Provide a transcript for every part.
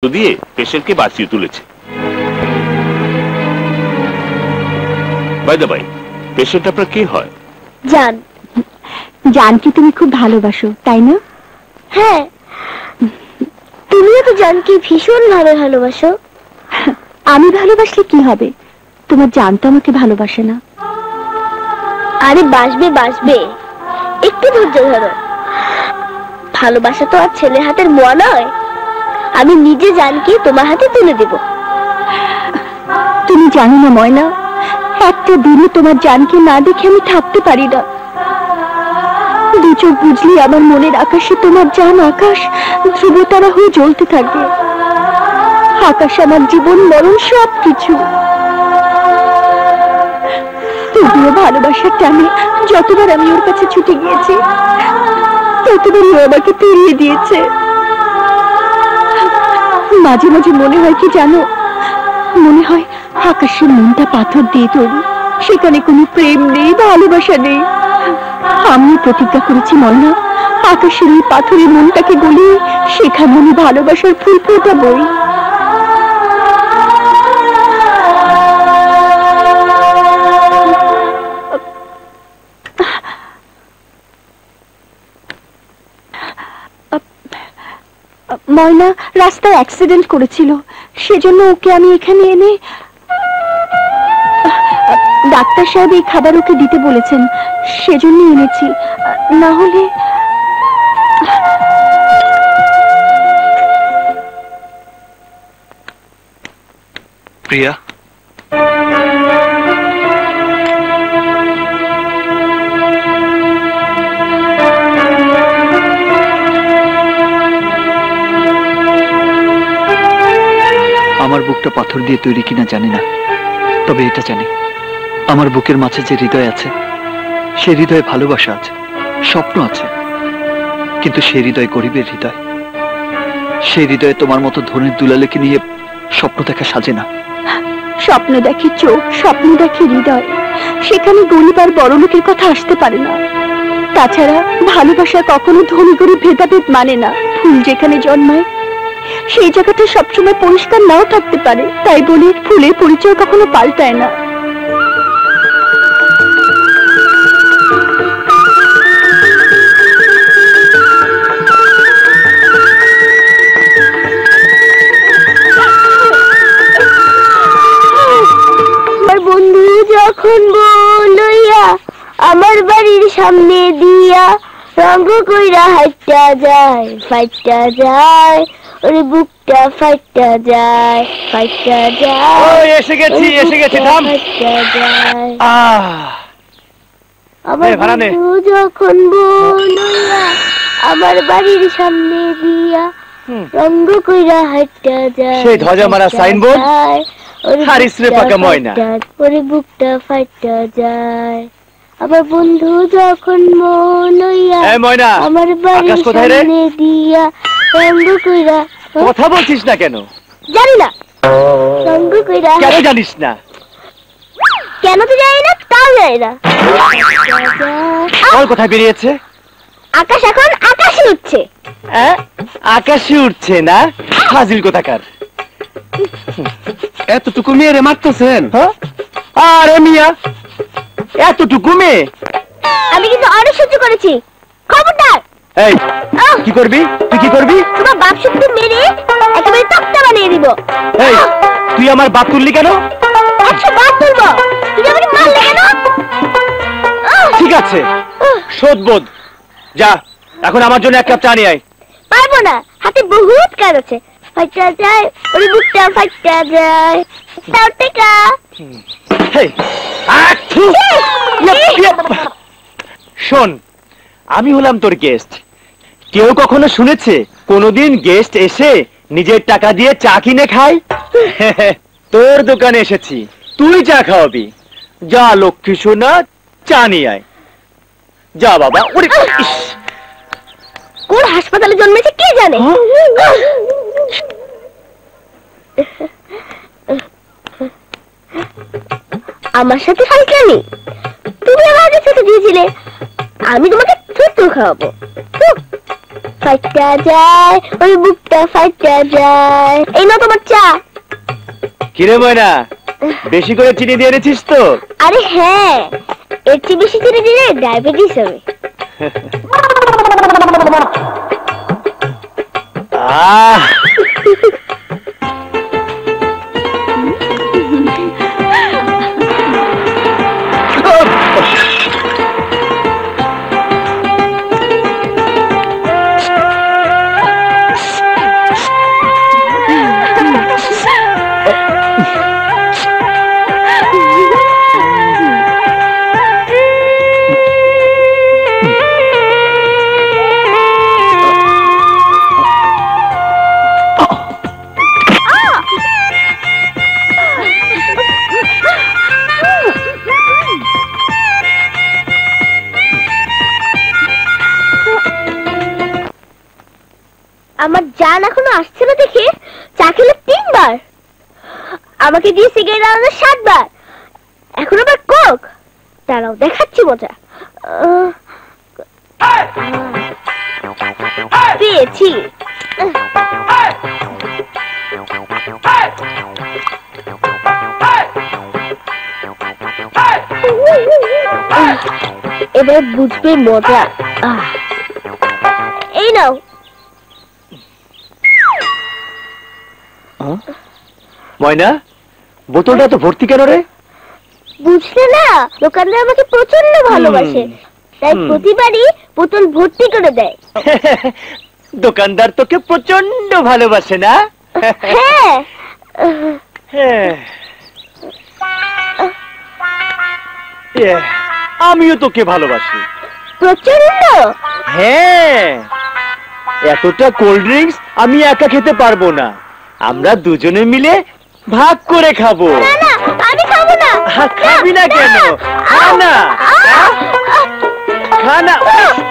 দিয়ে পেশেন্টকে বাঁচিয়ে তুলেছে। বাই দ্য বাই, পেশেন্ট আপনার কে হয়? জান। জানকে তুমি খুব ভালোবাসো তাই না? হ্যাঁ, তুমিও তো জানকে ভীষণ ভাবে ভালোবাসো। আমি ভালোবাসলে কি হবে, তোমার জান তো আমাকে ভালোবাসে না। আরে বাসবে বাসবে, একটু ধৈর্য ধরো। ভালোবাসা তো আর ছেলের হাতের মোয়া নয়, আমি নিজে জানকে তোমার হাতে তুলে দেব। তুমি জানো না ময়না, একটা দিনও তোমার জানকে না দেখে আমি থাকতে পারি না। দু চোখ বুঝলি আমার মনের আকাশে তোমার জান আকাশ ধ্রুবতারা হয়ে জ্বলতে থাকবে। আকাশ আমার জীবন মরণ সব কিছু। তবুও ভালোবাসার টানে যতবার আমি ওর কাছে ছুটে গিয়েছি ততবারই ও আমাকে ফিরিয়ে দিয়েছে। মাঝে মাঝে মনে হয় কি জানো, মনে হয় আকাশের মনটা পাথর দিয়ে তৈরি, সেখানে কোনো প্রেম নেই, ভালোবাসা নেই। আমি প্রতিজ্ঞা করেছি ময়না, আকাশের এই পাথরের মনটাকে গলিয়ে সেখানে আমি ভালোবাসার ফুল ফোটাবই। ময়না রাস্তায় অ্যাক্সিডেন্ট করেছিল, সেজন্য ওকে আমি এখানে এনে, ডাক্তার সাহেব এই খাবার ওকে দিতে বলেছেন, সেজন্য এনেছি। না হলে প্রিয়া, আমার বুকটা পাথর দিয়ে তৈরি কিনা জানি না, তবে এটা জানি আমার বুকের মাঝে যে হৃদয় আছে সেই হৃদয়ে ভালোবাসা আছে, স্বপ্ন আছে, কিন্তু সেই হৃদয় গরিবের হৃদয়। সেই হৃদয়ে তোমার মতো ধনের দুলালেকে নিয়ে স্বপ্ন দেখা সাজে না। স্বপ্ন দেখে চোখ, স্বপ্ন দেখে হৃদয়, সেখানে গরিব আর বড় লোকের কথা আসতে পারে না। তাছাড়া ভালোবাসা কখনো ধনী গরিব ভেদাভেদ মানে না। ফুল যেখানে জন্মায় সেই জায়গাটা সবসময় পরিষ্কার নাও থাকতে পারে, তাই বলে ফুলের পরিচয় কখনো পাল্টায় না। আমার বন্ধু যখন বলইয়া আমার বাড়ির সামনে দিয়া রঙ কইরা হাইটা যায়, ফাইটা যায়, ওরে বুকটা ফাইটা যায়, ফাইটা যায়। ওই এসে গেছি থাম। আমার বন্ধু যখন বলইয়া আমার বাড়ির সামনে দিয়া রঙ কইরা হাইটা যায়, সেই ধ্বজা মারা সাইনবোর্ড হারিসরে পাকা ময়না, ওরে বুকটা ফাইটা যায়। আমার বন্ধু যখন মনইয়া আমার বাড়ির সামনে দিয়া রঙ কইরা। কথা বলছিস না কেন? জানি না। রঙ কইরা কেন জানিস না? কেন তো জানি না, তাও জানি না। বল কোথায় বেরিয়েছে? আকাশ এখন আকাশে উঠছে। আকাশে উঠছে না? ফাজিল কোথাকার। এতটুকু মেয়েরে মারতেছেন? আরে মিয়া, এতটুকু মেয়ে? আমি কিন্তু অনেক সহ্য করেছি, খবরদার। এই কি করবি? তুই কি করবি? তোমার বাপ শক্তি মেরে একেবারে তক্তা বানিয়ে দিব। এই তুই আমার বাপ তুললি কেন? 100 বার তুলবো। তুই আমাকে মারলে কেন? ঠিক আছে, শোধবোধ। যা এখন আমার জন্য 1 কাপ চা নিয়ে আয়। পারবো না, হাতে বহুত কাজ আছে। ফাইটা যায়, ওরে বুকটা ফাইটা যায়। তাও টেকা। শোন, আমি হলাম তোর গেস্ট। কেউ কখনো শুনেছে কোনোদিন গেস্ট এসে নিজের টাকা দিয়ে চা কিনে খায়? তোর দোকানে এসেছি, তুই চা খাওয়াবি। যা লক্ষ্মী সোনা, চা নিয়ে আয়। যা বাবা। কোন হাসপাতালে জন্মেছে কে জানে? আমার সাথে ফাইজলামি? তুমি আমাকে ছোট দিয়েছিলে, আমি তোমাকে ছোট খাওয়াবো। ফাটা যায়, ওই বুকটা ফাটা যায়। এই না তোমার চা। কিরে ময়না, বেশি করে চিনি দিয়ে এনেছিস তো? আরে হ্যাঁ, এর চেয়ে বেশি চিনি দিলে ডায়াবেটিস হবে। আহ আমার জান এখনো আসছে না দেখে চা খেলে 3 বার, আমাকে দিয়ে সিগারেট আনলো 7 বার, এখন আবার কোক। দাঁড়াও দেখাচ্ছি মজা। পেয়েছি। এবার বুঝবে মজা। এই নাও। ময়না, বোতলটা তো ভর্তি কেন রে? বুঝলে না, দোকানদার আমাকে প্রচন্ড ভালোবাসে, তাই প্রতিবারই বোতল ভর্তি করে দেয়। দোকানদার তোকে প্রচন্ড ভালোবাসে না? হ্যাঁ। আমিও তোকে ভালোবাসি প্রচন্ড। হ্যাঁ, এতটা কোল্ড ড্রিঙ্কস আমি একা খেতে পারবো না, আমরা দুজনে মিলে ভাগ করে খাবো। না না, আমি খাবো না। খাবি না কেন? খা না, খা না।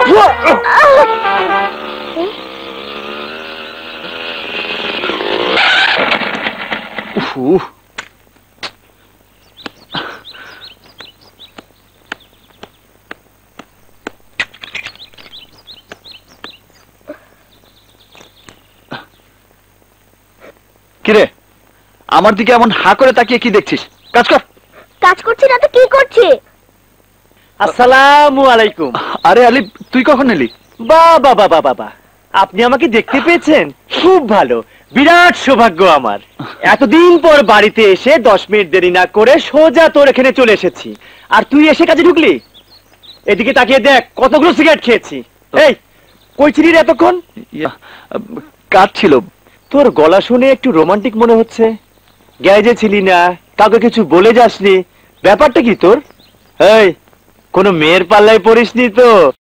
কিরে, আমার দিকে এমন হা করে তাকিয়ে কি দেখছিস? কাজ কর। কাজ করছি না তো কি করছি? আসসালামু আলাইকুম। আরে আলি, তুই কখন এলি? বাবা বাবা বাবা, আপনি আমাকে দেখতে পেয়েছেন? খুব ভালো, বিরাট সৌভাগ্য আমার। এতদিন পর বাড়িতে এসে 10 মিনিট দেরি না করে সোজা তোর এখানে চলে এসেছি, আর তুই এসে কাজে ঢুকলি। এদিকে তাকিয়ে দেখ কতগুলো সিগারেট খেয়েছি। এই, কই ছিলি রে এতক্ষণ? কাজ ছিল। তোর গলা শুনে একটু রোমান্টিক মনে হচ্ছে। গ্যারেজে ছিলি না, কাউকে কিছু বলে যাসনি, ব্যাপারটা কি তোর? এই, কোনো মেয়ের পাল্লায় পড়িসনি তো?